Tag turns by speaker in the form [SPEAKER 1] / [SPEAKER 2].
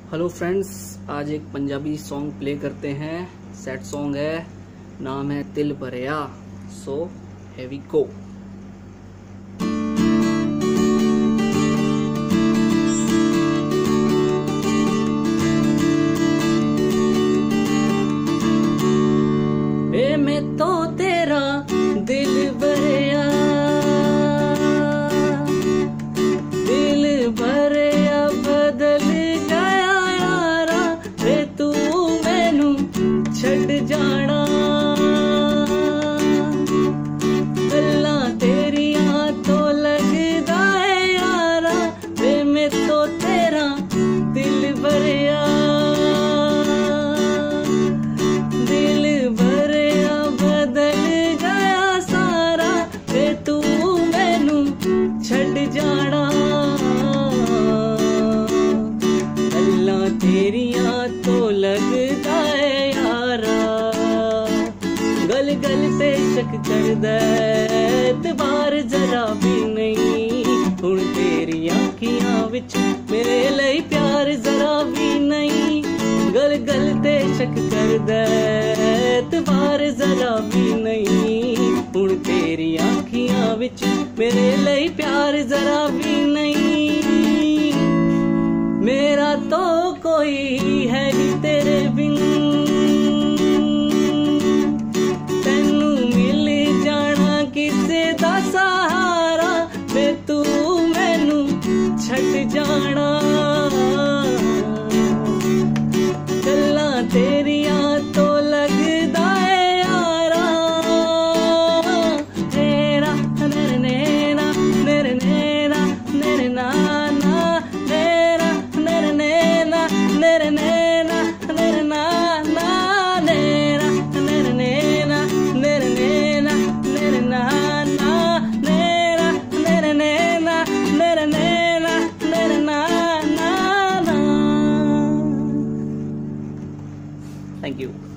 [SPEAKER 1] Hello friends, आज एक Punjabi song play करते हैं। सैड सॉन्ग है, नाम है दिल भरया। So here we go. मैं तो तेरा दिल भरया, दिल भरया बदल गया यारा, वे तू मैनू छड़ जाना। गल्लां तेरियां तो लगदा है यारा, वे मैं तो तेरा दिल भरया, दिल भरया बदल गया सारा, वे तू मैनू छड़ जाना। गल्लां तेरियां तो लगदा है यारा, गल गल ते शक करदा एतबार जरा भी नहीं। हुण तेरियां अखियां विच मेरे लई प्यार जरा भी नहीं। गल गल ते शक करदा एतबार जरा भी नहीं। हुण तेरियां अखियां विच मेरे लई प्यार जरा भी नहीं। मेरा तो कोई है नहीं तेरे बिन, तैनू मिल जाना किसे दा सहारा, वे तू मैनू छड़ जाना। गल्लां तेरियां तो लगदा है यारा, तेरा नैना नैना नैना ना, तेरा नैना नैना नैना ना, तेरा नैना नैना नैना ना, तेरा नैना नैना ना। Thank you.